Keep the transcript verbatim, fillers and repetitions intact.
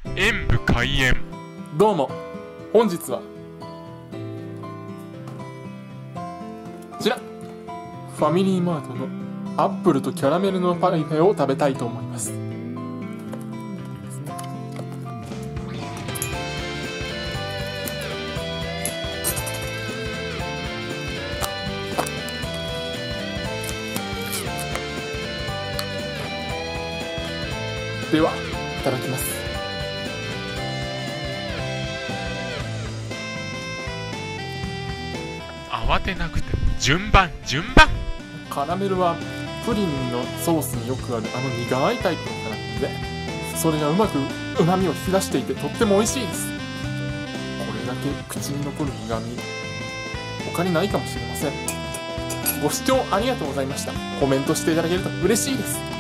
演武開演。 どうも、本日はこちらファミリーマートのアップルとキャラメルのパイフェを食べたいと思います。では、いただきます。 慌てなくても順番順番。 カラメルはプリンのソースによくあるあの苦いタイプのカラメルで、それがうまく旨味を引き出していてとっても美味しいです。これだけ口に残る苦味、他にないかもしれません。ご視聴ありがとうございました。コメントしていただけると嬉しいです。